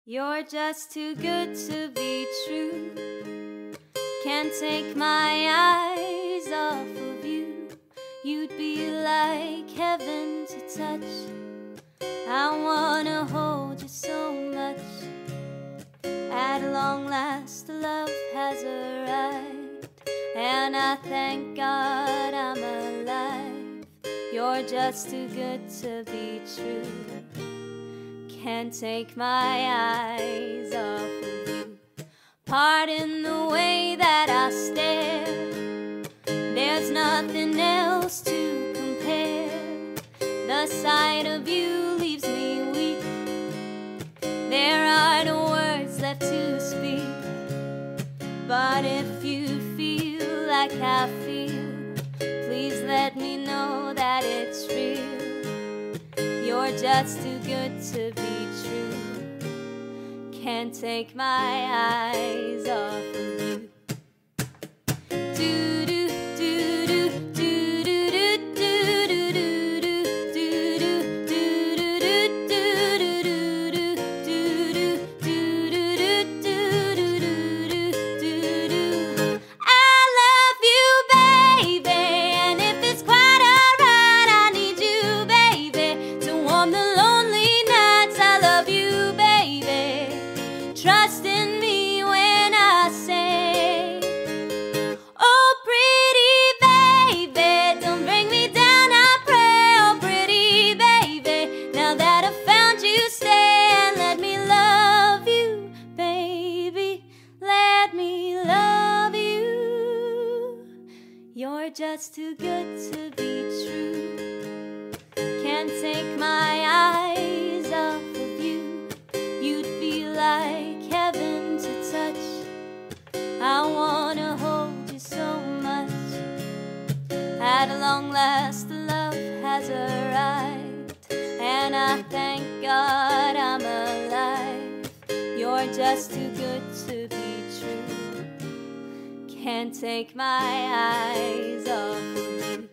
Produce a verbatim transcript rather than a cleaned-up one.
You're just too good to be true. Can't take my eyes off of you. You'd be like heaven to touch. I wanna hold you so much. At long last, love has arrived, and I thank God I'm alive. You're just too good to be true. Can't take my eyes off of you. Pardon the way that I stare. There's nothing else to compare. The sight of you leaves me weak. There are no words left to speak. But if you feel like I feel, please let me know that it's real. You're just too good to be true. Can't take my eyes off of you. Do do do do do do do do do do do do do do. I love you, baby, and if it's quite alright, I need you, baby, to warm the lonely nights. I love you, baby. Trust in me when I say, oh, pretty baby, don't bring me down, I pray. Oh, pretty baby, now that I've found you, stay and let me love you, baby. Let me love you. You're just too good to be true. Can't take my eyes off of you. You'd be like heaven to touch. I wanna hold you so much. At long last, love has arrived, and I thank God I'm alive. You're just too good to be true. Can't take my eyes off of you.